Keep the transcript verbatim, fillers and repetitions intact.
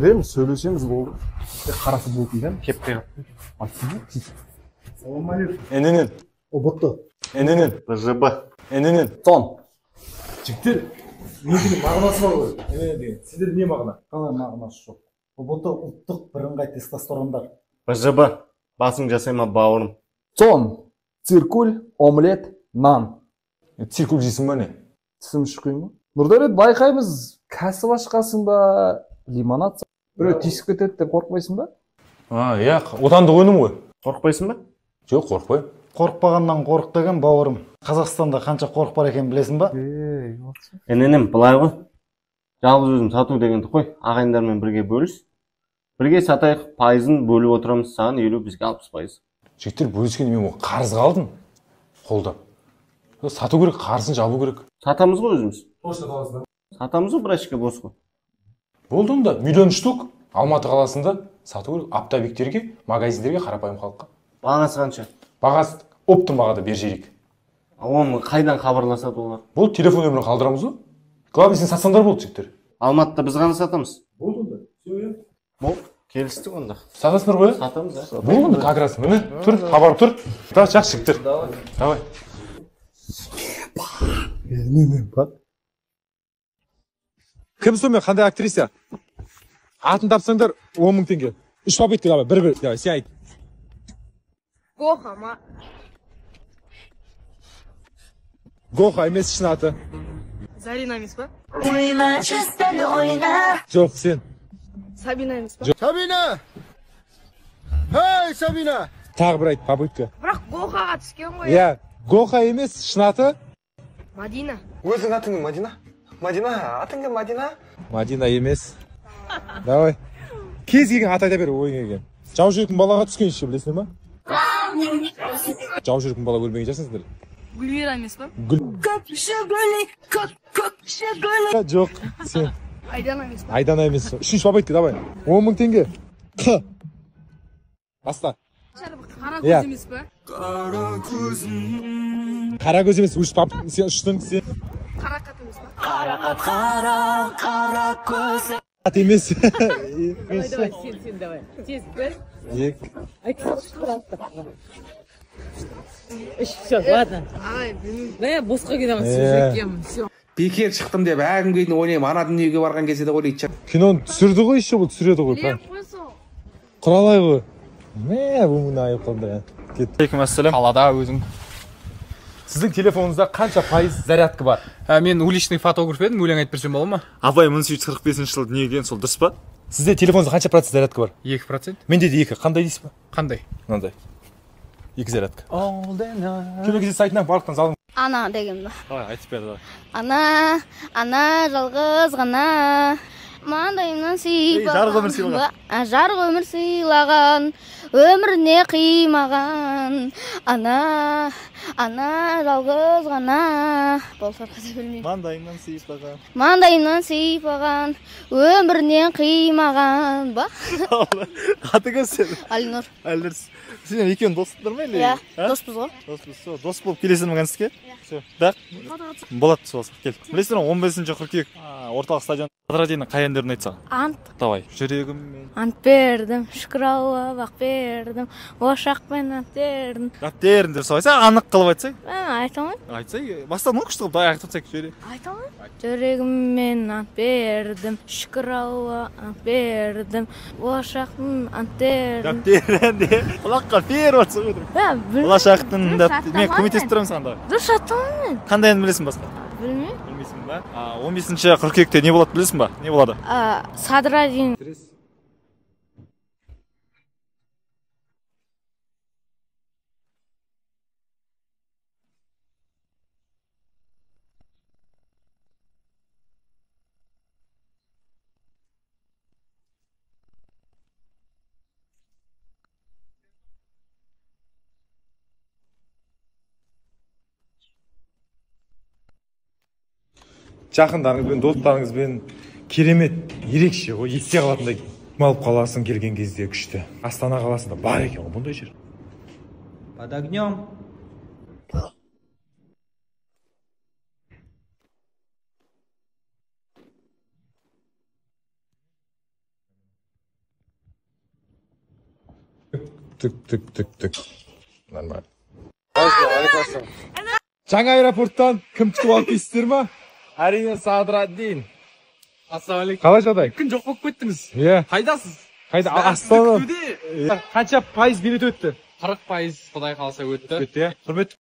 кіреміз, сөйлесеміз болды. Қара футбол киген. Кеп қиып. Салам алейкум. Эненен. Оботто. Эненен. БЖБ. Эненен. Тон. Жігіттер, не деген мағынасы бар ғой? Эненен деген. Сіздер не мағына? Қалай мағынасы жоқ. Оботто ұлттық бірыңғай тестостерондар. БЖБ. Басың жасайма бауырым. Тон. Циркуль, омлет, нан. Циркуль жейсің ба не? Тісім шыққың ба? Нұрдәулет, байқаймыз, кәсіп ашқасың ба, лимонад біреу тиісіп кетеді деп қорықпайсың ба? А, иә, отандық өнім ғой. Қорықпайсың ба? Жоқ, қорықпаймын. Қорықпағаннан қорық деген бауырым. Қазақстанда қанша қорық бар екенін білесің ба? Ей, Ененем, былай ғой. Жалғыз өзім сату дегенді қой, ағайындармен бірге бөліс. Бірге сатайық, пайызын бөліп отырамыз, саған елу, бізге алпыс пайыз. Жігіттер бөліскенде мен қарызға алдым. Қолдап. Сату керек, қарызын жабу керек. Сатамыз ғой өзіміз. Точно қаласында. Сатамыз ғой, бірашқа бос қой. Болды онда, миллион штук Алматы қаласында сату керек, оптовиктерге, магазиндерге, қарапайым халыққа. Бағасы қанша? Бағасы оптым бағада бер жейік. Оны қайдан хабарласады олар? Бұл телефон нөмірін қалдырамыз ғой. Главное, сен сатсаңдар болды жігіттер. Алматыда біз ғана сатамыз. Болды онда. Все, Бол, келістік онда. Сатасыңдар ғой? Сатамыз, ә? Болды онда, как раз. Міне, тұр, хабар тұр. Да, жақсы жігіттер. Давай. Кім сонымен қандай актриса? Атын тапсаңдар он мың теңге. Үш попытка давай, бір-бір. Давай, сен айт. Гоха ма? Гоха емес шын аты. Зарина емес па? Жоқ, сен. Сабина емес па? Сабина! Хей, Сабина! Тағы бір айт, попытка. Бірақ Гохаға түскен ғой. Иә, Гоха емес шын аты. Мадина. Өзің атың Мадина? Мадина, атың кім Мадина? Мадина емес. Давай. Кез келген ат айта бер ойыңа келген. Жау жүректің балаға түскен ше, білесіңдер ма? Жау жүректің бала көрмеген жасыңыздар. Гүлвира емес па? Жоқ, сен. Айдана емес па? Айдана емес. Үшінші попытка, давай. он мың теңге. Қ. Баста. Қара көз емес па? Қара көз емес, үш пап, сен үштің, сен. Қарақат емес па? Ат емес. Давай, давай, сен, сен, давай. Тез, бір. Ек. Үш, все, ладно. Ай, білмеймін. Да, босқа кетемін, сүйекем, все. Бекер шықтым деп, әгім кейдің ойнайым, ана дүниеге барған кезде де ойлайды. Киноны түсірді ғой, еще бұл түсіреді ғой. Не, қой сол. Құралай ғой. Не, бұл мұны айып қалды. Алейкум ассалам. Қалада өзің. Сіздің телефоныңызда қанша пайыз зарядка бар? Мен уличный фотограф едім, өлең айтып берсем бола ма? Абай мың сегіз жүз қырық бесінші жылы дүниеге келген, сол дұрыс па? Сізде телефоныңызда қанша процент зарядка бар? екі процент. Менде де екі. Қандай дейсіз ба? Қандай? Мынандай. Екі зарядка. Көмекізі сайтынан барлықтан залың. Ана деген ба? Давай, айтып бер, давай. Ана, ана жалғыз ғана маңдайымнан сипаған. Жарық өмір сыйлаған. Жарық өмір сыйлаған, өміріне қимаған. Ана, ана жалғыз ғана. Болса қате білмеймін. Маңдайымнан сипаған. Маңдайымнан сипаған, өмірінен қимаған. Ба? Атыңыз сен? Алинұр. Әлдір. Сен екеуін достыңдар ма? Иә, доспыз ғой. Доспыз, дос болып келесің мәңгіске? Да? Болады, сол кел. Білесің он бесінші қыркүйек орталық стадион. Радионың қай әндерін айтсаң? Ант. Давай. Жүрегіммен. Ант бердім, шүкір Алла бақ бердім, ошақпен ант бердім. Ант бердім деп солай айтсаң, анық қылып айтсаң? Айта алмаймын. Айтсай, бастан ол күшті қылып, давай айтып айтсақ жөре. Айта алмаймын. Жүрегіммен ант бердім, шүкір Алла ант бердім, ошақтың ант бердім. Ант бердім. Құлаққа беріп отырсың ғой. Болашақтың мен көмектесіп тұрамын саған да. Дұрыс айта алмаймын. Қандай ән білесің басқа? Білмеймін. Білмейсің ба? он бесінші қыркүйекте не болады білесің ба? Не болады? Садрадин. Жақындарыңызбен, достарыңызбен керемет, ерекше ғой, есте қалатындай алып қаласың келген кезде күшті. Астана қаласында бар екен ғой бұндай жер. Под огнем. түк түк түк түк нормально. Жаңа аэропорттан кім күтіп алды дейсіздер ма? Әрине Садраддин. Ассалаумағалейкум. Қалай жағдай? Күн жоқ болып кеттіңіз. Иә. Қайдасыз? Қайда? Астана. Қанша пайыз билет өтті? қырық пайыз Құдай қаласа өтті. Өтті, иә. Құрметті